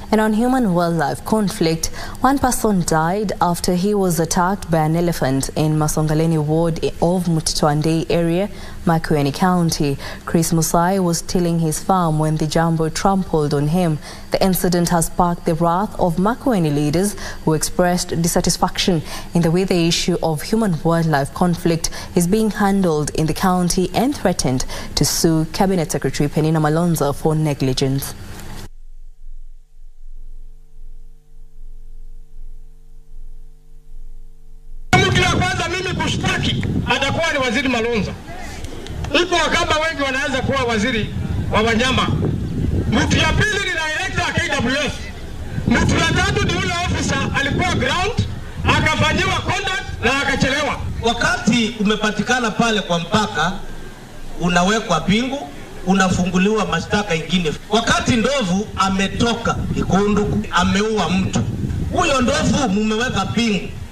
And on human-wildlife conflict, one person died after he was attacked by an elephant in Masongaleni ward of Mtito Andei area, Makueni County. Chris Musai was tilling his farm when the jumbo trampled on him. The incident has sparked the wrath of Makueni leaders who expressed dissatisfaction in the way the issue of human-wildlife conflict is being handled in the county and threatened to sue Cabinet Secretary Penina Malonza for negligence. Atakuwa ni waziri Malonza. Ipo wakamba wengi wanaanza kuwa waziri wa wanyama. Mtu ya pili ni director KWS. Mtu ya tatu ni ule officer alikuwa ground, akafanyiwa conduct na akachelewa. Wakati umepatikana pale kwa mpaka, unawekwa pingu, unafunguliwa mashtaka ingine. Wakati ndovu ametoka Ikundu, ameua mtu, huyo ndovu mumeweka pingu.